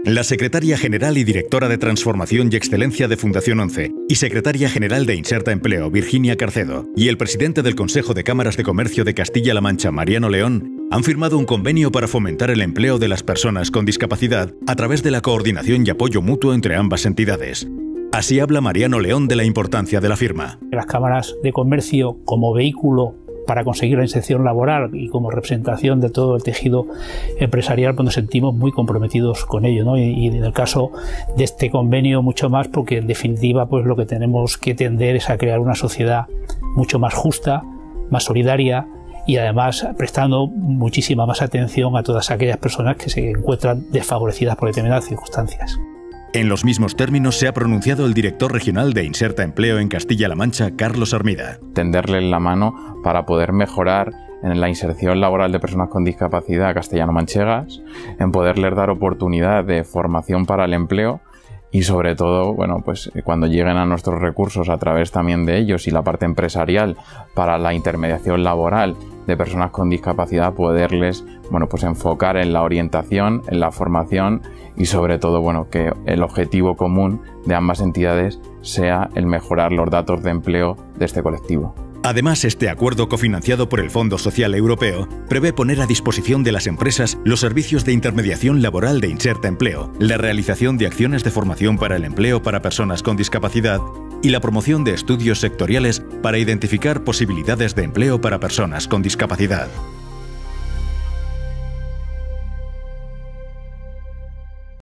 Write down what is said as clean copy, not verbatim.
La secretaria general y directora de Transformación y Excelencia de Fundación 11 y secretaria general de Inserta Empleo, Virginia Carcedo, y el presidente del Consejo de Cámaras de Comercio de Castilla-La Mancha, Mariano León, han firmado un convenio para fomentar el empleo de las personas con discapacidad a través de la coordinación y apoyo mutuo entre ambas entidades. Así habla Mariano León de la importancia de la firma. Las cámaras de comercio como vehículo para conseguir la inserción laboral y como representación de todo el tejido empresarial, pues nos sentimos muy comprometidos con ello, ¿no? Y en el caso de este convenio mucho más, porque en definitiva pues lo que tenemos que tender es a crear una sociedad mucho más justa, más solidaria y además prestando muchísima más atención a todas aquellas personas que se encuentran desfavorecidas por determinadas circunstancias. En los mismos términos se ha pronunciado el director regional de Inserta Empleo en Castilla-La Mancha, Carlos Armida. Tenderles la mano para poder mejorar en la inserción laboral de personas con discapacidad castellano-manchegas, en poderles dar oportunidad de formación para el empleo y sobre todo, bueno, pues cuando lleguen a nuestros recursos a través también de ellos y la parte empresarial para la intermediación laboral de personas con discapacidad, poderles, bueno, pues enfocar en la orientación, en la formación y sobre todo, bueno, que el objetivo común de ambas entidades sea el mejorar los datos de empleo de este colectivo. Además, este acuerdo cofinanciado por el Fondo Social Europeo prevé poner a disposición de las empresas los servicios de intermediación laboral de Inserta Empleo, la realización de acciones de formación para el empleo para personas con discapacidad y la promoción de estudios sectoriales para identificar posibilidades de empleo para personas con discapacidad.